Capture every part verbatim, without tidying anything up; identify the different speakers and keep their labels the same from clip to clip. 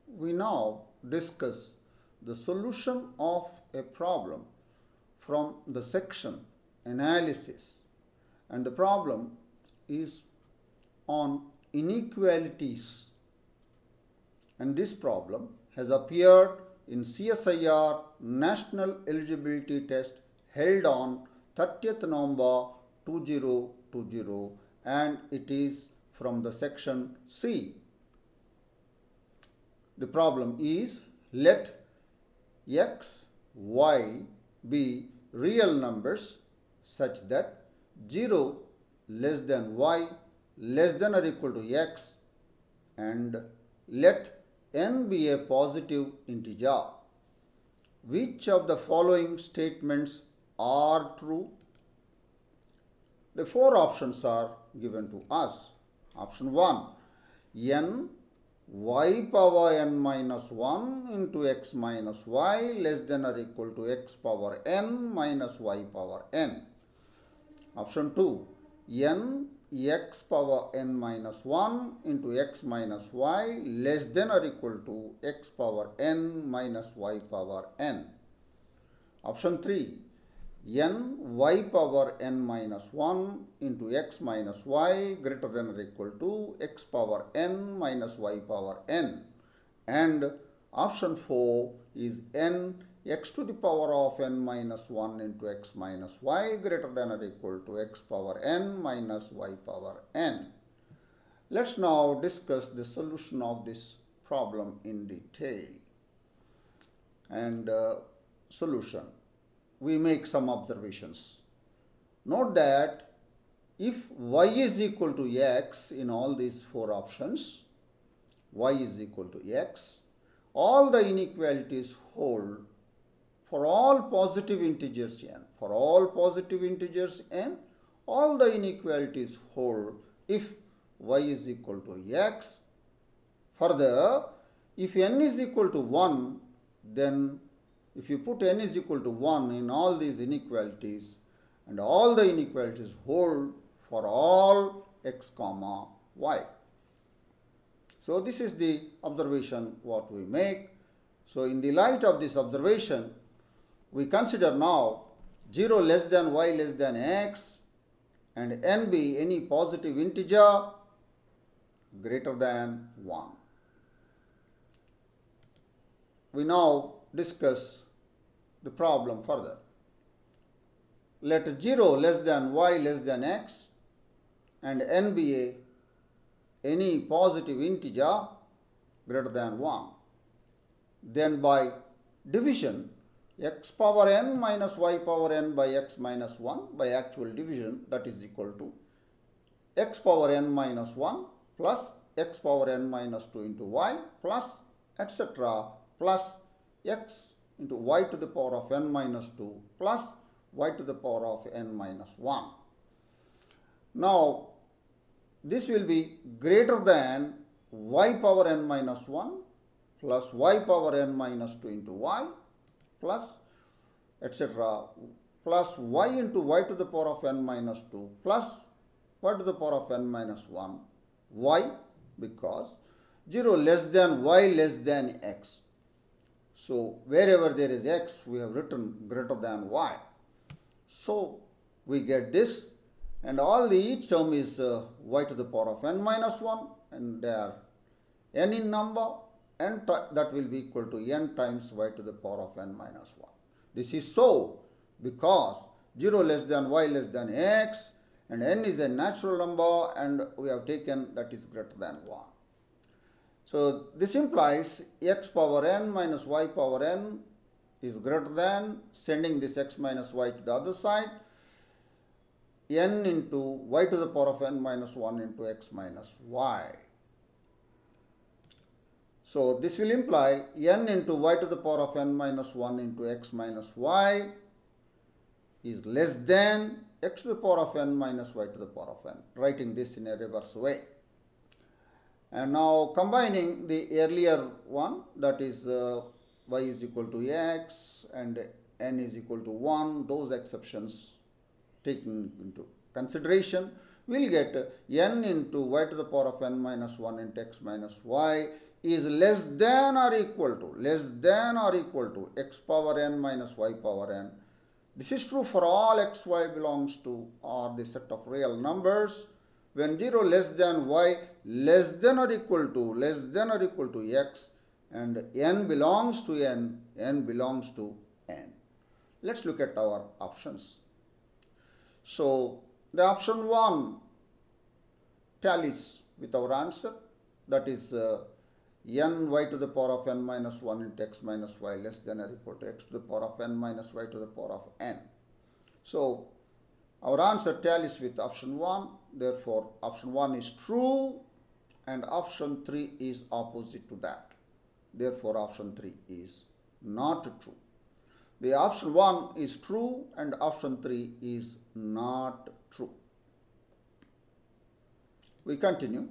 Speaker 1: we now discuss the solution of a problem from the section Analysis, and the problem is on inequalities, and this problem has appeared in C S I R National Eligibility Test held on thirtieth November two thousand twenty, and it is from the section C. The problem is, let x, y be real numbers such that zero less than y less than or equal to x, and let n be a positive integer. Which of the following statements are true? The four options are given to us. Option one, n y power n minus one into x minus y less than or equal to x power n minus y power n. Option two, n x power n minus one into x minus y less than or equal to x power n minus y power n. Option three, n y power n minus one into x minus y greater than or equal to x power n minus y power n. And option four is n x to the power of n minus one into x minus y greater than or equal to x power n minus y power n. Let's now discuss the solution of this problem in detail. And uh, solution. We make some observations. Note that if y is equal to x in all these four options, y is equal to x, all the inequalities hold for all positive integers n. For all positive integers n, all the inequalities hold if y is equal to x. Further, if n is equal to one, then if you put n is equal to one in all these inequalities, and all the inequalities hold for all x comma y. So this is the observation what we make. So in the light of this observation, we consider now zero less than y less than x and n be any positive integer greater than one. We now discuss the problem further. Let zero less than y less than x and n be a any positive integer greater than one. Then by division, x power n minus y power n by x minus one, by actual division, that is equal to x power n minus one plus x power n minus two into y plus et cetera plus x into y to the power of n minus two plus y to the power of n minus one. Now, this will be greater than y power n minus one plus y power n minus two into y plus et cetera plus y into y to the power of n minus two plus y to the power of n minus one. Why? Because zero less than y less than x. So wherever there is x, we have written greater than y. So we get this, and all the each term is uh, y to the power of n minus one, and they are n in number, and that will be equal to n times y to the power of n minus one. This is so because zero less than y less than x, and n is a natural number, and we have taken that is greater than one. So this implies x power n minus y power n is greater than, sending this x minus y to the other side, n into y to the power of n minus one into x minus y. So this will imply n into y to the power of n minus one into x minus y is less than x to the power of n minus y to the power of n, writing this in a reverse way. And now combining the earlier one, that is uh, y is equal to x and n is equal to one, those exceptions taken into consideration, we'll get n into y to the power of n minus one into x minus y is less than or equal to, less than or equal to x power n minus y power n. This is true for all x, y belongs to or the set of real numbers. When zero less than y less than or equal to, less than or equal to x, and n belongs to n, n belongs to n. Let's look at our options. So the option one tallies with our answer, that is uh, n y to the power of n minus one into x minus y less than or equal to x to the power of n minus y to the power of n. So our answer tallies with option one, therefore option one is true and option three is opposite to that. Therefore option three is not true. The option one is true and option three is not true. We continue.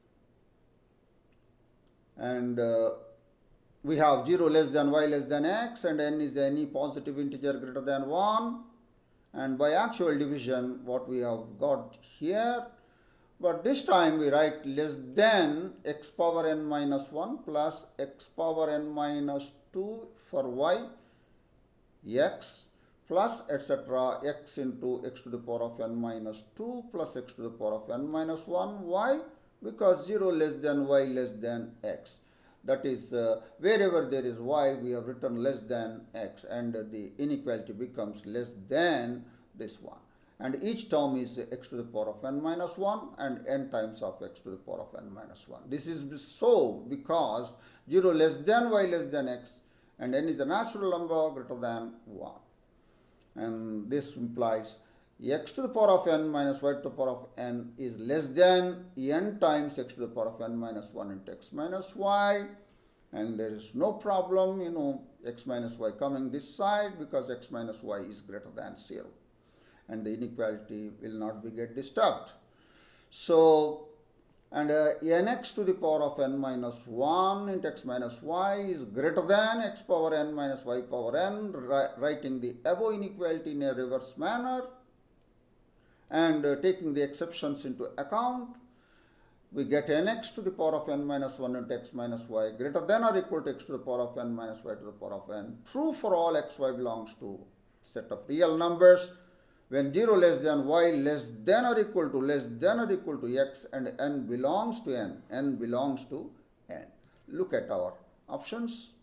Speaker 1: And uh, we have zero less than y less than x, and n is any positive integer greater than one. And by actual division, what we have got here, but this time we write less than x power n minus one plus x power n minus two for y, x plus etc. x into x to the power of n minus two plus x to the power of n minus one, y, because zero less than y less than x. That is, uh, wherever there is y, we have written less than x, and uh, the inequality becomes less than this one. And each term is x to the power of n minus one and n times of x to the power of n minus one. This is so because zero less than y less than x, and n is a natural number greater than one. And this implies x to the power of n minus y to the power of n is less than n times x to the power of n minus one into x minus y. And there is no problem, you know, x minus y coming this side because x minus y is greater than zero. And the inequality will not be get disturbed. So, and uh, nx to the power of n minus one into x minus y is greater than x power n minus y power n, writing the above inequality in a reverse manner. And uh, taking the exceptions into account, we get nx to the power of n minus one into x minus y greater than or equal to x to the power of n minus y to the power of n. True for all x, y belongs to set of real numbers. When zero less than y less than or equal to less than or equal to x, and n belongs to n, n belongs to n. Look at our options.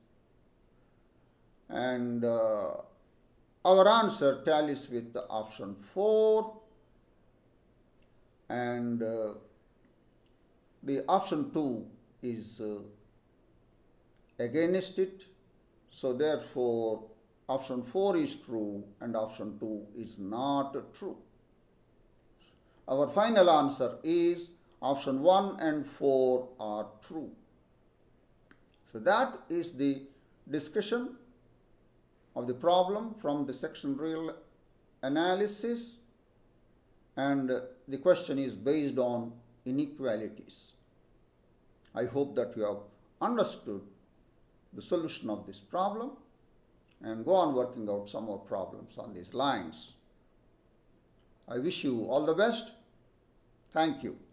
Speaker 1: And uh, our answer tallies with the option four. And uh, the option two is uh, against it. So therefore, option four is true and option two is not true. Our final answer is option one and four are true. So that is the discussion of the problem from the section real analysis, and the question is based on inequalities. I hope that you have understood the solution of this problem and go on working out some more problems on these lines. I wish you all the best. Thank you.